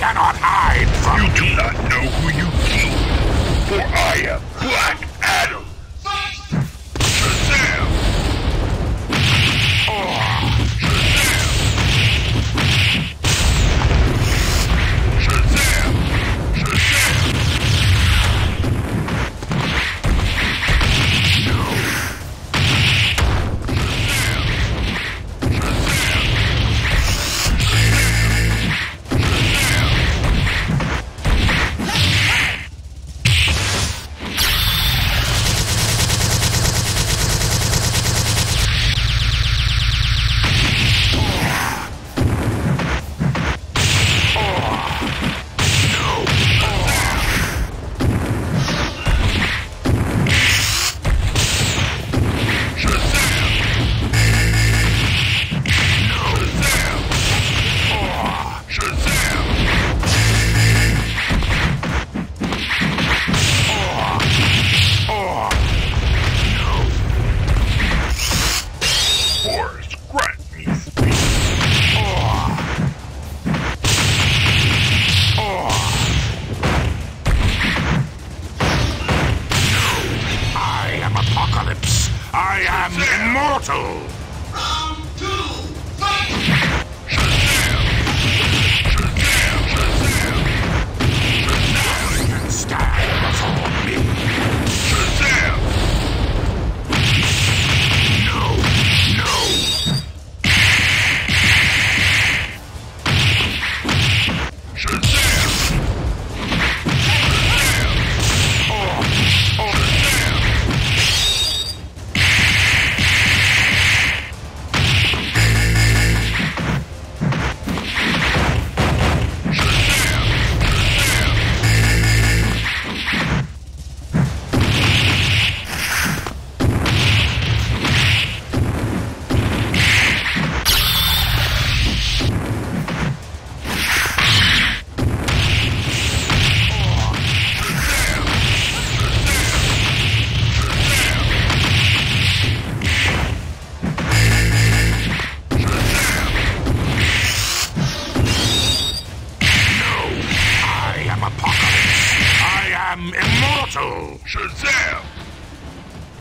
cannot hide from You me. do not know who you killed, for I am Black Adam. Shazam! Shazam! Shazam! Apocalypse. I am immortal. Round 2, fight! Nothing can stand before me. Shazam! No, no. Shazam! I am Apocalypse. I am immortal. Shazam!